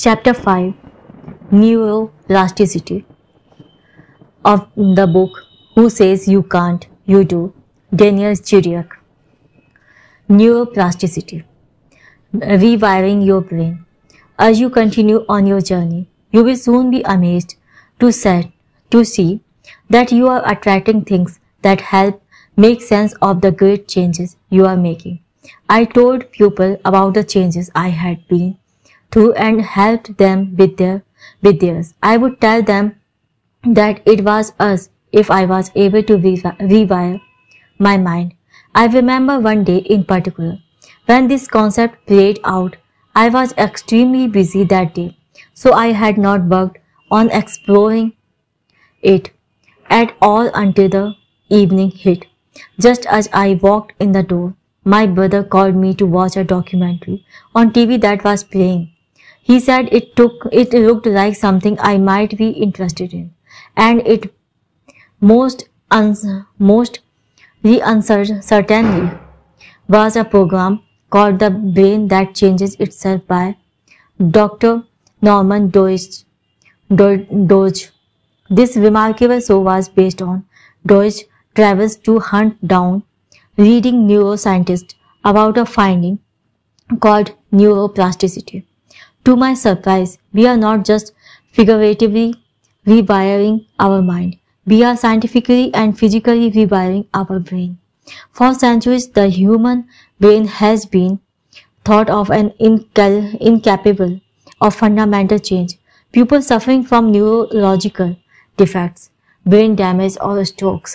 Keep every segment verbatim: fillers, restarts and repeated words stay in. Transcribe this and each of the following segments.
Chapter five, Neuroplasticity, of the book Who Says You Can't, You Do, Daniel Chiriak. Neuroplasticity, rewiring your brain. As you continue on your journey, you will soon be amazed to, set, to see that you are attracting things that help make sense of the great changes you are making. I told people about the changes I had been through and helped them with their with theirs. I would tell them that it was us if I was able to rewire my mind. I remember one day in particular when this concept played out. I was extremely busy that day, so I had not worked on exploring it at all until the evening hit. Just as I walked in the door, my brother called me to watch a documentary on T V that was playing. He said it took it looked like something I might be interested in, and it most uns, most certainly was a program called The Brain That Changes Itself by Doctor Norman Doidge. Doidge. This remarkable show was based on Doidge travels to hunt down leading neuroscientists about a finding called neuroplasticity. To my surprise, we are not just figuratively rewiring our mind, we are scientifically and physically rewiring our brain. For centuries, the human brain has been thought of as incal- incapable of fundamental change. People suffering from neurological defects, brain damage or strokes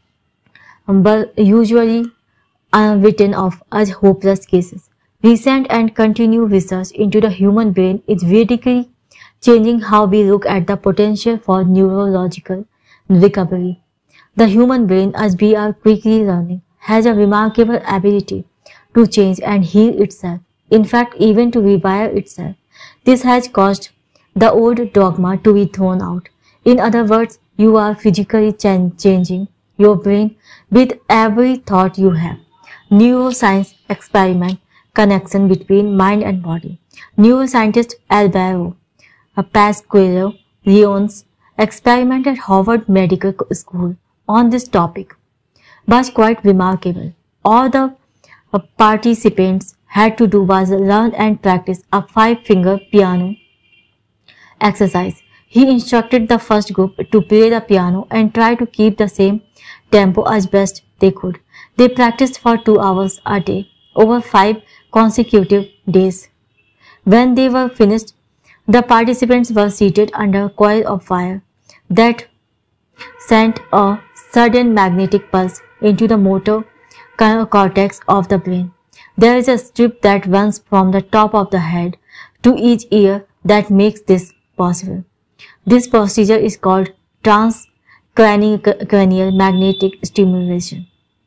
were usually written off as hopeless cases. Recent and continued research into the human brain is radically changing how we look at the potential for neurological recovery. The human brain, as we are quickly learning, has a remarkable ability to change and heal itself, in fact even to rewire itself. This has caused the old dogma to be thrown out. In other words, you are physically ch- changing your brain with every thought you have. Neuroscience experiment connection between mind and body. Neuroscientist Alvaro Pascual Leon's experiment at Harvard Medical School on this topic was quite remarkable. All the participants had to do was learn and practice a five-finger piano exercise. He instructed the first group to play the piano and try to keep the same tempo as best they could. They practiced for two hours a day over five consecutive days. When they were finished, the participants were seated under a coil of wire that sent a sudden magnetic pulse into the motor cortex of the brain. There is a strip that runs from the top of the head to each ear that makes this possible. This procedure is called transcranial magnetic stimulation,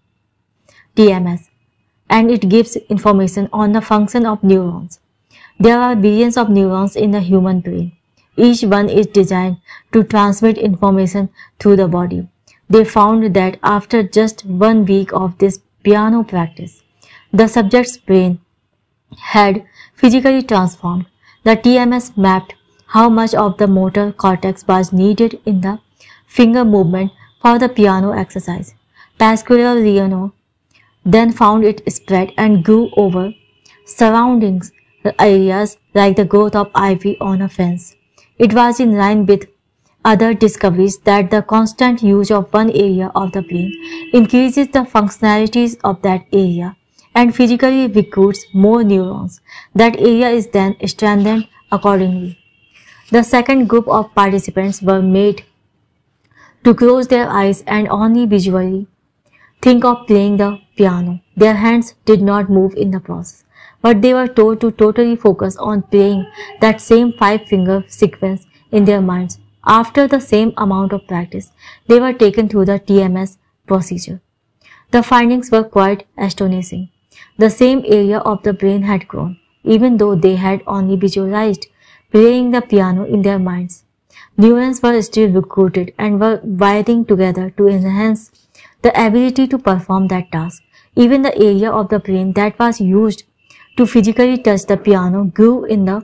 T M S, and it gives information on the function of neurons. There are billions of neurons in the human brain. Each one is designed to transmit information through the body. They found that after just one week of this piano practice, the subject's brain had physically transformed. The T M S mapped how much of the motor cortex was needed in the finger movement for the piano exercise. Pascual Leone then found it spread and grew over surrounding areas like the growth of ivy on a fence. It was in line with other discoveries that the constant use of one area of the brain increases the functionalities of that area and physically recruits more neurons. That area is then strengthened accordingly. The second group of participants were made to close their eyes and only visually think of playing the piano. Their hands did not move in the process, but they were told to totally focus on playing that same five-finger sequence in their minds. After the same amount of practice, they were taken through the T M S procedure. The findings were quite astonishing. The same area of the brain had grown, even though they had only visualized playing the piano in their minds. Neurons were still recruited and were wiring together to enhance the ability to perform that task. Even the area of the brain that was used to physically touch the piano grew in the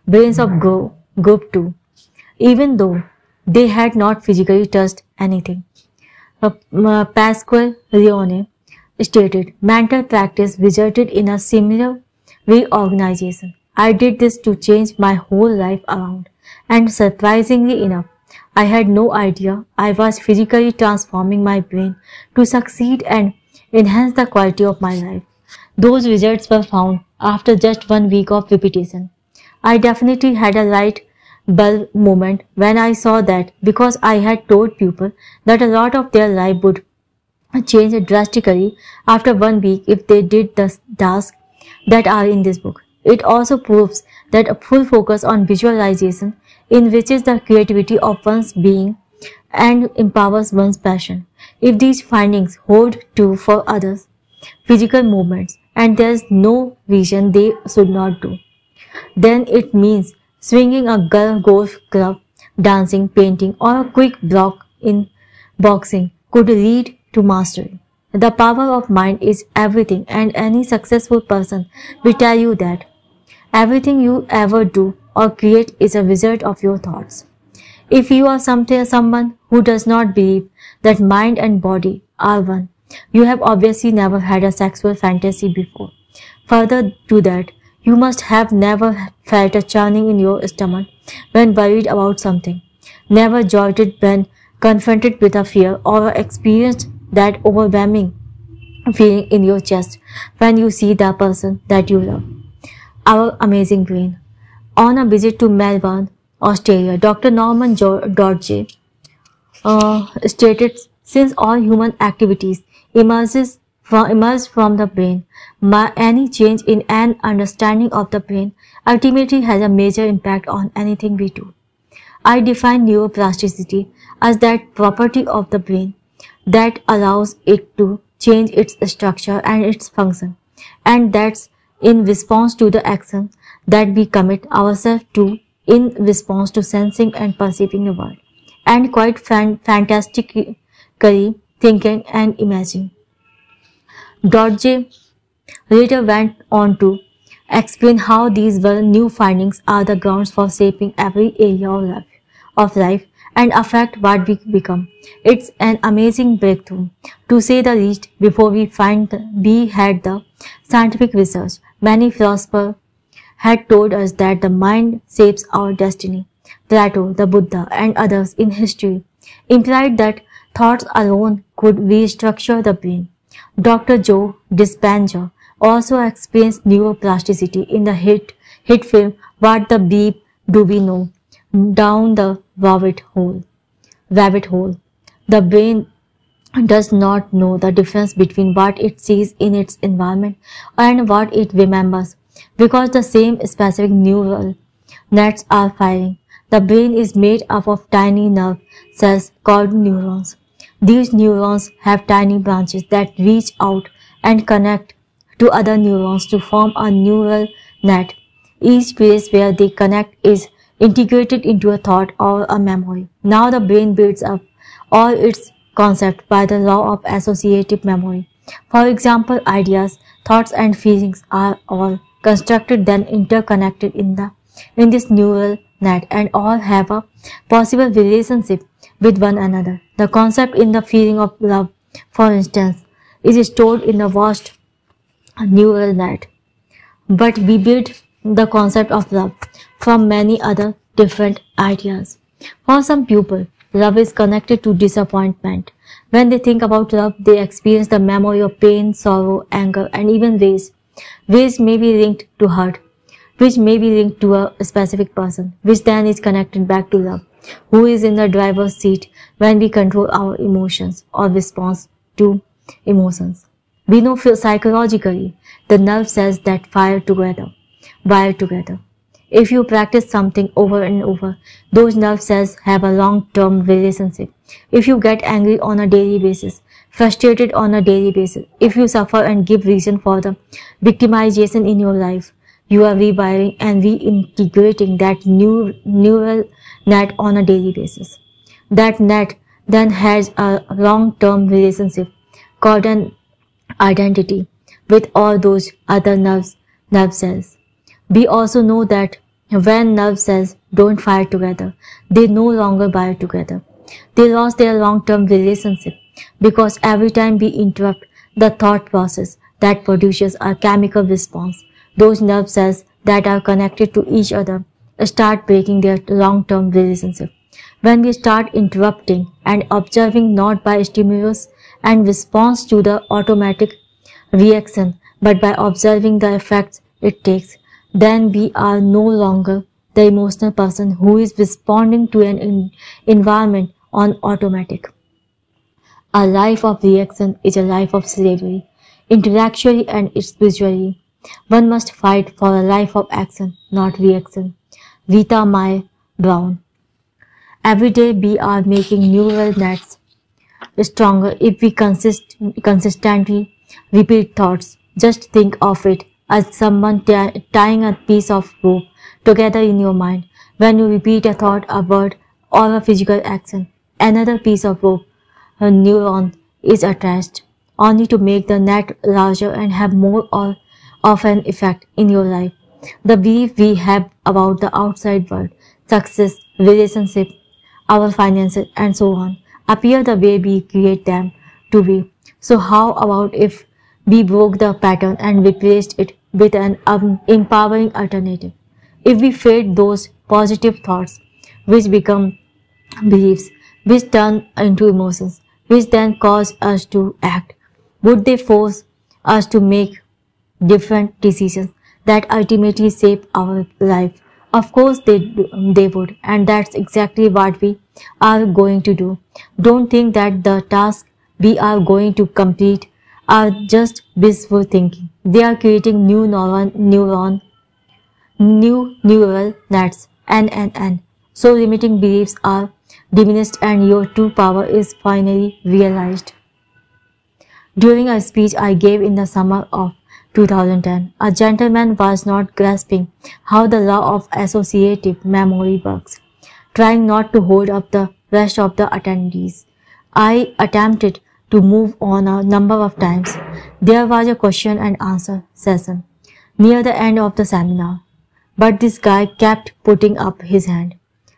brains of Gro- Group two, even though they had not physically touched anything. Uh, uh, Pasquale Leone stated, mental practice resulted in a similar reorganization. I did this to change my whole life around, and surprisingly enough, I had no idea I was physically transforming my brain to succeed and enhance the quality of my life. Those results were found after just one week of repetition. I definitely had a light bulb moment when I saw that because I had told people that a lot of their life would change drastically after one week if they did the tasks that are in this book. It also proves that a full focus on visualization enriches the creativity of one's being and empowers one's passion. If these findings hold true for others, physical movements, and there is no reason they should not do, then it means swinging a girl golf club, dancing, painting, or a quick block in boxing could lead to mastery. The power of mind is everything, and any successful person will tell you that. Everything you ever do or create is a result of your thoughts. If you are something, someone who does not believe that mind and body are one, you have obviously never had a sexual fantasy before. Further to that, you must have never felt a churning in your stomach when worried about something, never jolted when confronted with a fear, or experienced that overwhelming feeling in your chest when you see the person that you love. Our amazing brain. On a visit to Melbourne, Australia, Doctor Norman Dodge uh, stated, since all human activities emerges from, emerge from the brain, my, any change in an understanding of the brain ultimately has a major impact on anything we do. I define neuroplasticity as that property of the brain that allows it to change its structure and its function, and that's in response to the action that we commit ourselves to in response to sensing and perceiving the world, and quite fan fantastically thinking and imagining. Dodge later went on to explain how these were new findings are the grounds for shaping every area of life, of life and affect what we become. It's an amazing breakthrough, to say the least. Before we find the, we had the scientific research, many philosophers had told us that the mind shapes our destiny. Plato, the Buddha, and others in history implied that thoughts alone could restructure the brain. Doctor Joe Dispenza also experienced neuroplasticity in the hit, hit film What the Bleep Do We Know? Down the rabbit hole. Rabbit hole. The brain does not know the difference between what it sees in its environment and what it remembers, because the same specific neural nets are firing. The brain is made up of tiny nerve cells called neurons. These neurons have tiny branches that reach out and connect to other neurons to form a neural net. Each place where they connect is integrated into a thought or a memory. Now the brain builds up all its concepts by the law of associative memory. For example, ideas, thoughts and feelings are all constructed then interconnected in the in this neural net, and all have a possible relationship with one another. The concept in the feeling of love, for instance, is stored in a vast neural net. But we build the concept of love from many other different ideas. For some people, love is connected to disappointment. When they think about love, they experience the memory of pain, sorrow, anger, and even rage. Rage may be linked to hurt, which may be linked to a specific person, which then is connected back to love, who is in the driver's seat when we control our emotions or response to emotions. We know psychologically the nerve cells that fire together, wire together. If you practice something over and over, those nerve cells have a long-term relationship. If you get angry on a daily basis, frustrated on a daily basis, if you suffer and give reason for the victimization in your life, you are rewiring and reintegrating that new neural net on a daily basis. That net then has a long-term relationship called an identity with all those other nerves, nerve cells. We also know that When nerve cells don't fire together, they no longer fire together. They lost their long-term relationship because every time we interrupt the thought process that produces a chemical response, those nerve cells that are connected to each other start breaking their long-term relationship. When we start interrupting and observing not by stimulus and response to the automatic reaction, but by observing the effects it takes, then we are no longer the emotional person who is responding to an environment on automatic. A life of reaction is a life of slavery, intellectually and spiritually. One must fight for a life of action, not reaction. Rita Mae Brown. Every day we are making neural nets stronger if we consist, consistently repeat thoughts. Just think of it as someone tying a piece of rope together in your mind. When you repeat a thought, a word, or a physical action, another piece of rope, a neuron, is attached, only to make the net larger and have more or of an effect in your life. The belief we have about the outside world, success, relationship, our finances, and so on, appear the way we create them to be. So how about if we broke the pattern and replaced it with an um, empowering alternative? If we fed those positive thoughts, which become beliefs, which turn into emotions, which then cause us to act, would they force us to make different decisions that ultimately shape our life? Of course they, they would, and that's exactly what we are going to do. Don't think that the tasks we are going to complete are just blissful thinking. They are creating new neuron, neuron, new neural nets, and, and, and. So limiting beliefs are diminished and your true power is finally realized. During a speech I gave in the summer of two thousand ten, a gentleman was not grasping how the law of associative memory works, trying not to hold up the rest of the attendees. I attempted to move on a number of times. There was a question and answer session near the end of the seminar, but this guy kept putting up his hand.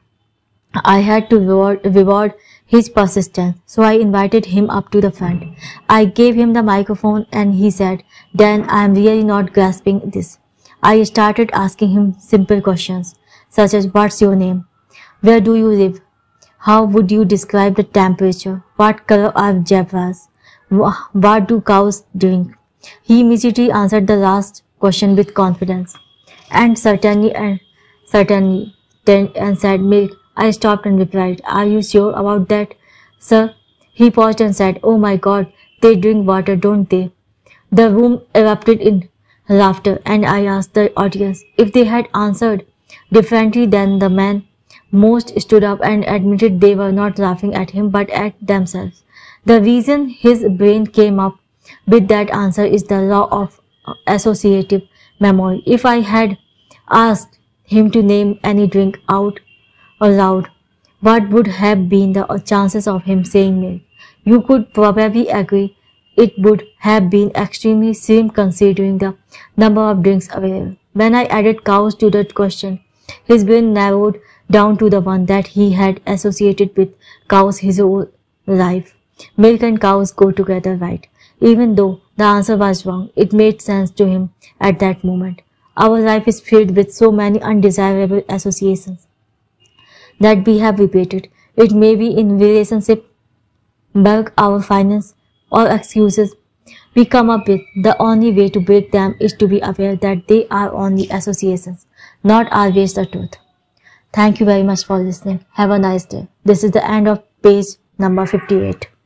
I had to reward, reward his persistence, so I invited him up to the front. I gave him the microphone and he said, "Dan, I am really not grasping this." I started asking him simple questions, such as, "What's your name? Where do you live? How would you describe the temperature? What color are zebras? What do cows drink?" He immediately answered the last question with confidence. "And certainly, and certainly, and said milk." I stopped and replied, "Are you sure about that, sir?" He paused and said, "Oh my God, they drink water, don't they?" The room erupted in laughter, and I asked the audience if they had answered differently. Then the man most stood up and admitted they were not laughing at him but at themselves. The reason his brain came up with that answer is the law of associative memory. If I had asked him to name any drink out aloud, what would have been the chances of him saying milk? You could probably agree it would have been extremely slim considering the number of drinks available. When I added cows to that question, his brain narrowed down to the one that he had associated with cows his whole life. Milk and cows go together, right? Even though the answer was wrong, it made sense to him at that moment. Our life is filled with so many undesirable associations that we have repeated. It may be in relationship, work, our finance, or excuses we come up with. The only way to break them is to be aware that they are only associations, not always the truth. Thank you very much for listening. Have a nice day. This is the end of page number fifty-eight.